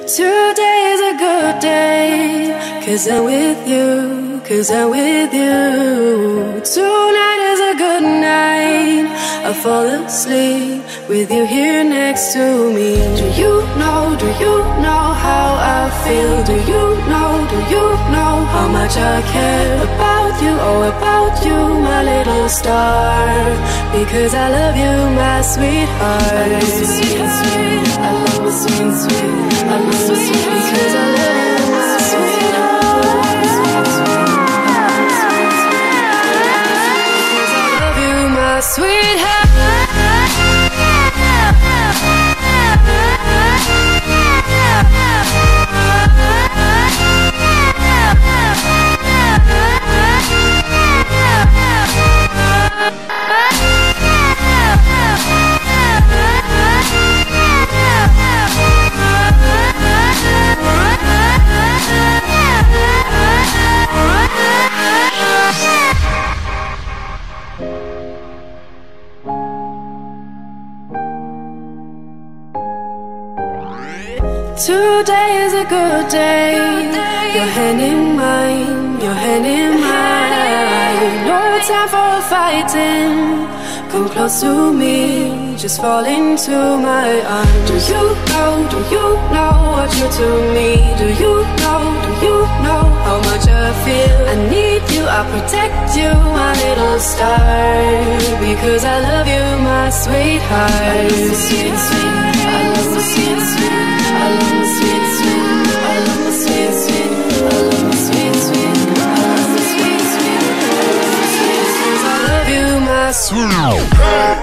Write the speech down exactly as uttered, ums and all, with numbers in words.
Today is a good day, cause I'm with you, cause I'm with you. Tonight is a good night, I fall asleep with you here next to me. Do you know, do you know how I feel? Do you know, do you know how much I care about you? Oh, about you, my little star, because I love you, my sweetheart. I love you, sweet, sweet. I love you, sweet, sweet. I love you, sweet, because I love you, my sweetheart. Because I love you, my sweetheart. Today is a good day, your hand in mine, your hand in mine. No time for fighting, come close to me, just fall into my arms. Do you know, do you know what you do to me? Do you know, do you know how much I feel? I need you, I protect you, my little star, because I love you, my sweetheart. I love you, sweet, sweet. I love you, sweet, sweet. I love you, sweet, sweet. I love you, sweet, sweet. I love you, sweet, sweet. I love you, sweet, sweet. I love you, sweet, sweet. I love you, my sweetheart.